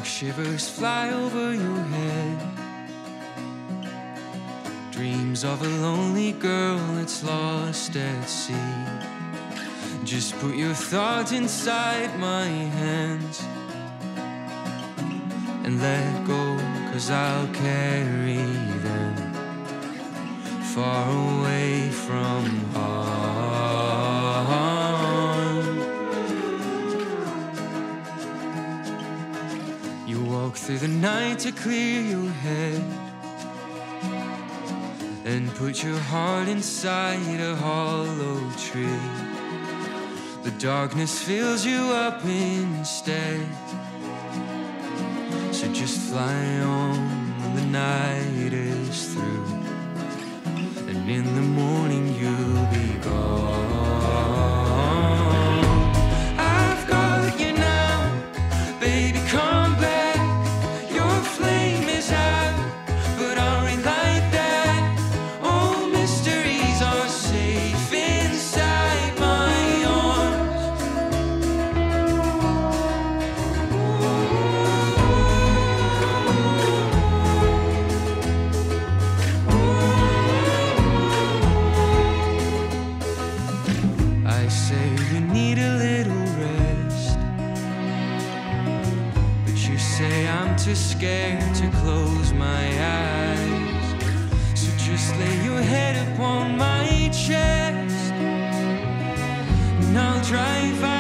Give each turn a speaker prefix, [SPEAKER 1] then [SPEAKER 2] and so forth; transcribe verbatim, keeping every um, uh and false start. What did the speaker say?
[SPEAKER 1] shivers fly over your head. Dreams of a lonely girl that's lost at sea. Just put your thoughts inside my hands and let go, 'cause I'll carry them far away from harm. You walk through the night to clear your head and put your heart inside a hollow tree. The darkness fills you up instead, so just fly on when the night is through, and in the morning you'll be gone. I've got you now, baby, come back. Your flame is out, but I'll relight that. All mysteries are safe inside my arms. I say you need a little rest, but you say I'm too scared to close my eyes. So just lay your head upon my chest, and I'll drive